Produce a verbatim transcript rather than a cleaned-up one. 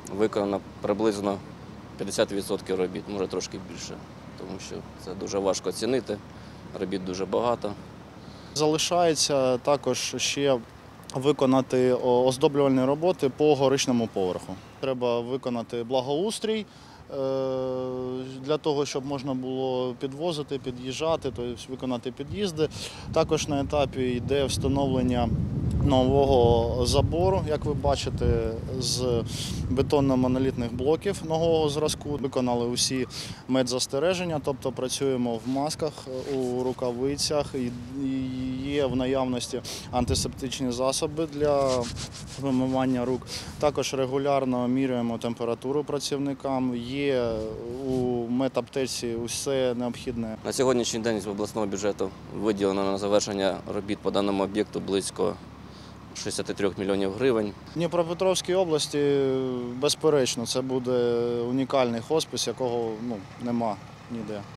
виконано приблизно п'ятдесят відсотків робіт, може трошки більше, тому що це дуже важко оцінити, робіт дуже багато. Залишається також ще виконати оздоблювальні роботи по горичному поверху. Треба виконати благоустрій для того, щоб можна було підвозити, під'їжджати, тобто виконати під'їзди. Також на етапі йде встановлення нового забору, як ви бачите, з бетонно-монолітних блоків нового зразку. Виконали усі медзастереження, тобто працюємо в масках, у рукавицях, і є в наявності антисептичні засоби для вимивання рук. Також регулярно міряємо температуру працівникам, є у медаптеці усе необхідне. На сьогоднішній день з обласного бюджету виділено на завершення робіт по даному об'єкту близько шістдесят три мільйонів гривень. В Дніпропетровській області, безперечно, це буде унікальний хоспис, якого ну, нема ніде.